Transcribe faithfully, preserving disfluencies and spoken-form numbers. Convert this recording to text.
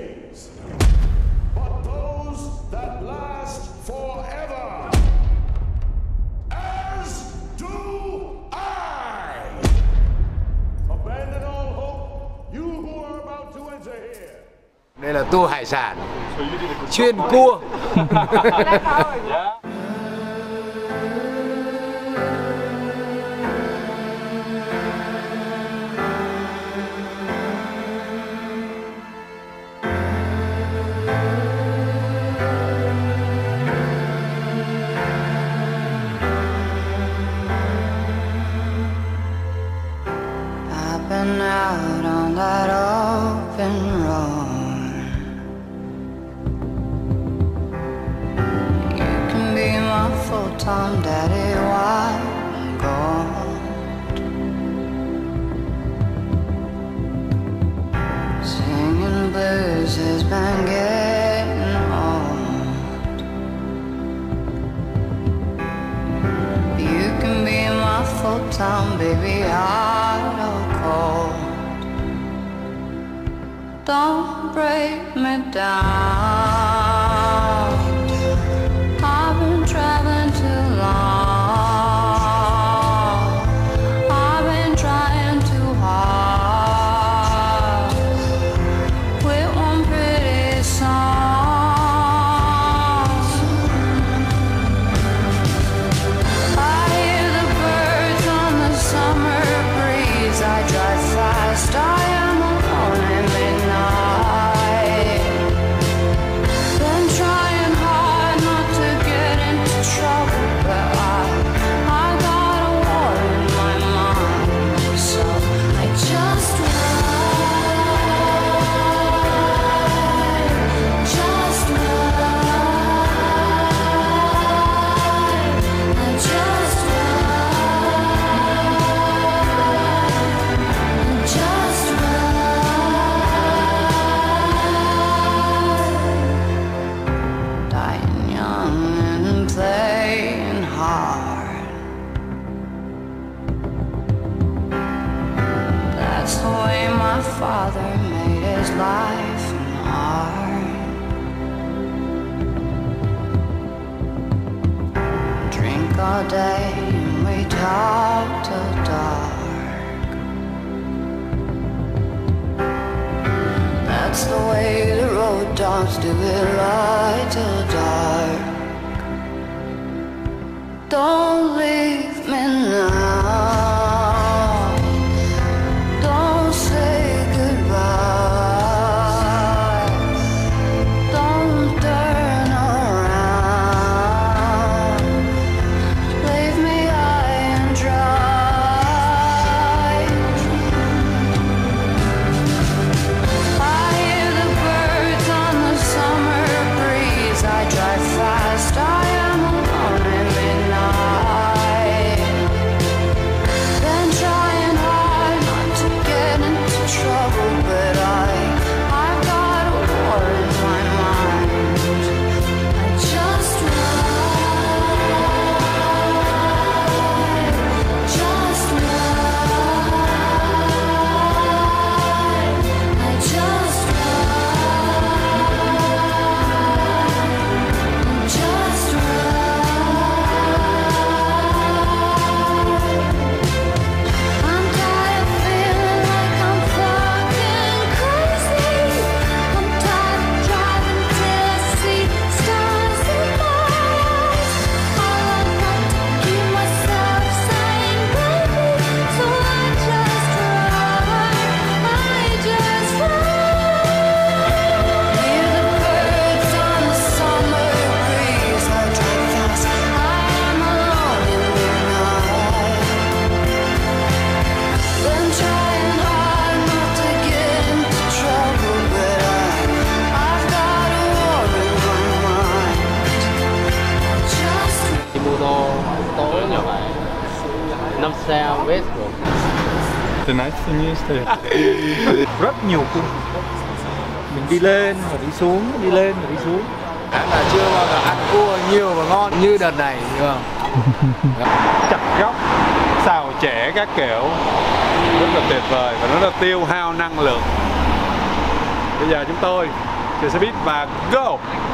days, but those that last forever. As do I. Abandon all hope, you who are about to enter here. Đây là tour hải sản chuyên cua. Been out on that open road. You can be my full-time daddy while I'm gone. Singing blues has been getting old. You can be my full-time baby, hot or cold. Don't break me down. I've been traveling too long. I've been trying too hard with one pretty song. I hear the birds on the summer breeze. I drive fast, I am alone in midnight. Been trying hard not to get into trouble, but I, I got a war in my mind. So I just ride, just ride, I just ride, just ride. Dying young and playing hard. That's the way my father made his life and art. Drink all day and we talk till dark. That's the way the road dogs do it, light till dark. Don't leave me now. Don't say goodbye. Don't turn around. Leave me high and dry. I hear the birds on the summer breeze. I drive fast, I am alone in midnight. Been trying hard not to get into trouble, but I, I've got a war in my mind. I just ride, just ride, I just ride, just ride. I'm tired of feeling like I'm fucking crazy. I'm tired of driving till I see stars in my eyes. All I want to keep myself sane, baby. So I just ride, I just ride. Hear the birds on the summer breeze. I drive fast, I am alone in midnight. Been trying hard not to get into trouble, but I, I've got a war in my mind. Just Đi mô tô tối như vậy, năm sao vest rồi. The nice thing is that rất nhiều cung. Mình đi lên và đi xuống, đi lên và đi xuống. Đã là chưa bao giờ ăn cua nhiều và ngon như đợt này, đúng không? Chặt góc, xào chẻ các kiểu, rất là tuyệt vời và nó là tiêu hao năng lượng. Bây giờ chúng tôi về xe buýt và go.